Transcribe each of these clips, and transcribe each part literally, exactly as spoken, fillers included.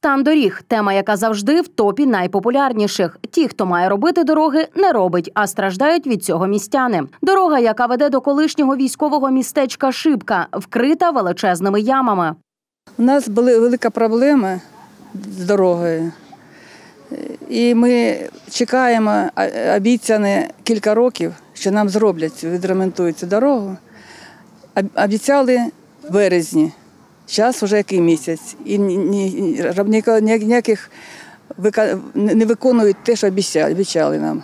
Стан доріг – тема, яка завжди в топі найпопулярніших. Ті, хто має робити дороги, не робить, а страждають від цього містяни. Дорога, яка веде до колишнього військового містечка Шипка, вкрита величезними ямами. У нас була велика проблема з дорогою. І ми чекаємо обіцяне кілька років, що нам зроблять, відремонтують цю дорогу. Обіцяли в березні. Зараз вже який місяць. І ніяких не виконують те, що обіцяли нам.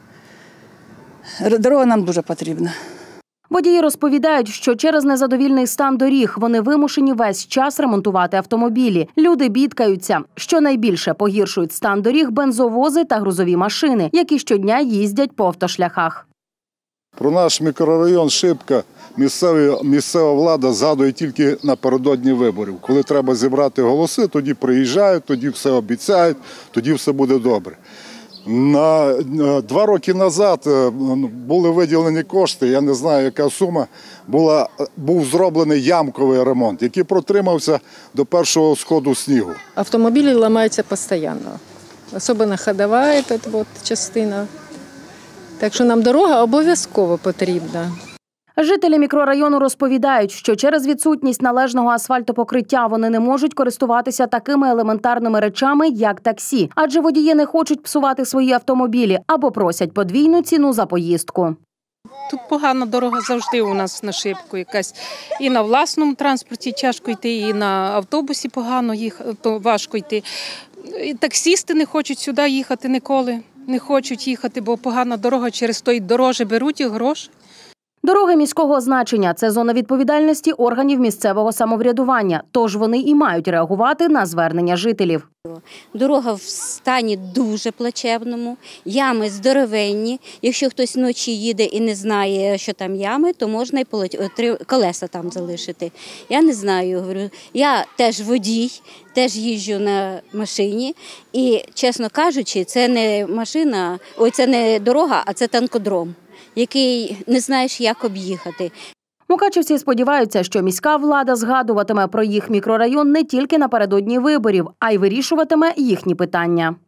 Дорога нам дуже потрібна. Водії розповідають, що через незадовільний стан доріг вони вимушені весь час ремонтувати автомобілі. Люди бідкаються. Що найбільше погіршують стан доріг бензовози та грузові машини, які щодня їздять по автошляхах. Про наш мікрорайон Шипка місцева влада згадує тільки напередодні виборів. Коли треба зібрати голоси, тоді приїжджають, тоді все обіцяють, тоді все буде добре. На два роки назад були виділені кошти, я не знаю, яка сума, була, був зроблений ямковий ремонт, який протримався до першого сходу снігу. Автомобілі ламаються постійно, особливо ходова ця частина. Так що нам дорога обов'язково потрібна. Жителі мікрорайону розповідають, що через відсутність належного асфальтопокриття вони не можуть користуватися такими елементарними речами, як таксі. Адже водії не хочуть псувати свої автомобілі або просять подвійну ціну за поїздку. Тут погана дорога завжди у нас на Шипку якась. І на власному транспорті тяжко йти, і на автобусі погано їхати, важко йти. І таксісти не хочуть сюди їхати ніколи. Не хочуть їхати, бо погана дорога, через то й дорожче беруть і гроші. Дороги міського значення – це зона відповідальності органів місцевого самоврядування, тож вони і мають реагувати на звернення жителів. Дорога в стані дуже плачевному, ями здоровенні. Якщо хтось вночі їде і не знає, що там ями, то можна і колеса там залишити. Я не знаю, говорю, я теж водій, теж їжджу на машині і, чесно кажучи, це не машина, ой, це не дорога, а це танкодром, який не знаєш, як об'їхати. Мукачівці сподіваються, що міська влада згадуватиме про їх мікрорайон не тільки напередодні виборів, а й вирішуватиме їхні питання.